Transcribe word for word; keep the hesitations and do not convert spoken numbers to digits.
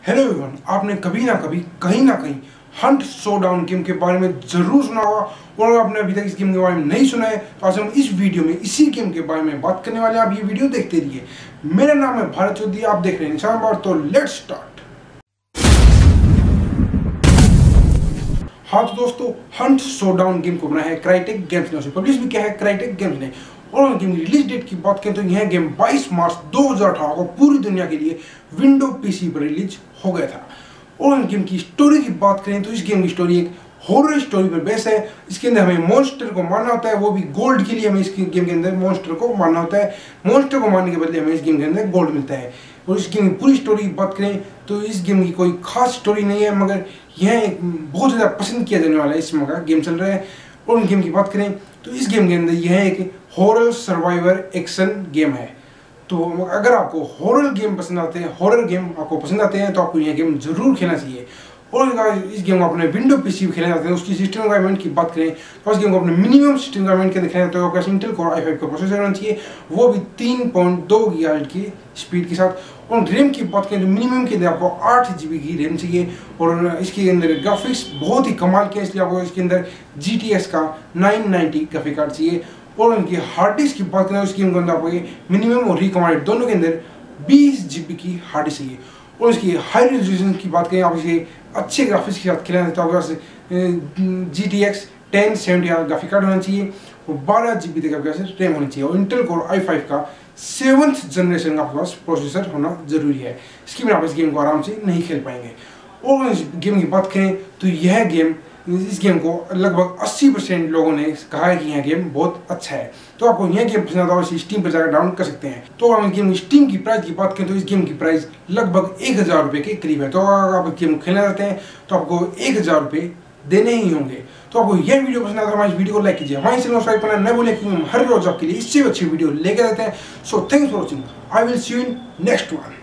Hello everyone, आपने कभी ना कभी कहीं ना कहीं हंट शोडाउन गेम के बारे में जरूर सुना होगा। और अगर आपने अभी तक इस गेम के बारे में नहीं सुना है तो आज हम इस वीडियो में इसी गेम के बारे में बात करने वाले हैं। आप ये वीडियो देखते रहिए। मेरा नाम है भारत चौधरी, आप देख रहे हैं निशान बार। तो लेट्स स्टार्ट। हाँ तो दोस्तों, हंट शोडाउन गेम को बनाया है क्राइटेक गेम्स ने, उसे पब्लिश भी किया है क्राइटेक गेम्स ने। और गेम की रिलीज डेट की बात करें तो यह गेम बाईस मार्च दो हज़ार अठारह को पूरी दुनिया के लिए विंडो पीसी पर रिलीज हो गया था। और गेम की स्टोरी की बात करें तो इस गेम की स्टोरी एक हॉरर स्टोरी पर बेस है। इसके अंदर हमें मॉन्स्टर को मारना होता है, वो भी गोल्ड के लिए। हमें इस गेम के अंदर मॉन्स्टर को मारना होता है, मॉन्स्टर को मारने के बदले हमें इस गेम के अंदर गोल्ड मिलता है। और इस गेम की पूरी स्टोरी की बात करें तो इस गेम की कोई खास स्टोरी नहीं है, मगर यह एक बहुत ज़्यादा पसंद किया जाने वाला है इस का गेम चल रहा है। और गेम की बात करें तो इस गेम के अंदर यह एक हॉरर सर्वाइवर एक्शन गेम है। तो अगर आपको हॉरर गेम पसंद आते हैं हॉरर गेम आपको पसंद आते हैं तो आपको यह गेम जरूर खेलना चाहिए। और इस गेम को अपने विंडो पीसी पे खेलना चाहते हैं, उसकी सिस्टम रिक्वायरमेंट की बात करें तो इस गेम को अपने मिनिमम सिस्टम रिक्वायरमेंट के दिखाना तो आपके पास इंटेल कोर आई फाइव का प्रोसेसर होना चाहिए, वो भी तीन पॉइंट दो गीगाहर्ट्ज़ की स्पीड के साथ। और रैम की बात करें तो मिनिमम के अंदर आपको आठ जी बी की रैम चाहिए। और इसके अंदर ग्राफिक्स बहुत ही कमाल के, इसलिए आपको इसके अंदर जी टी एक्स का नाइन नाइन्टी ग्राफिक कार्ड चाहिए। और उनकी हार्ड डिस्क की बात करें तो इस गेम के अंदर आपको मिनिमम और रिकमेंडेड दोनों के अंदर बीस जी बी की हार्ड डिस्क चाहिए। और इसकी हाई रेजोल्यूशन की बात करें, आप इसे अच्छे ग्राफिक्स के साथ खेलना तो आपके पास G T X ten seventy का ग्राफिक कार्ड होना चाहिए और बारह जी बी तक आपके पास रैम होनी चाहिए। और इंटेल कोर आई फाइव का सेवन्थ जनरेशन का आपके पास प्रोसेसर होना जरूरी है। इसके बिना आप इस गेम को आराम से नहीं खेल पाएंगे। और इस गेम की बात करें तो यह गेम इस गेम को लगभग अस्सी परसेंट लोगों ने कहा है कि यह गेम बहुत अच्छा है। तो आपको यह गेम पसंद आता है इसे स्टीम पर जाकर डाउनलोड कर सकते हैं। तो हम इस गेम की स्टीम की प्राइस की बात करें तो इस गेम की प्राइस लगभग एक हज़ार रुपये के करीब है। तो अगर आप गेम खेलना चाहते हैं तो आपको एक हज़ार रुपये देने ही होंगे। तो आपको यह वीडियो पसंद आता है हमारी वीडियो को लाइक कीजिए, हमारे चैनल को सब्सक्राइब करना न भूलें क्योंकि हम हर रोज आपके लिए इससे अच्छी वीडियो लेकर आते हैं। So thanks for watching, I will see you in next one.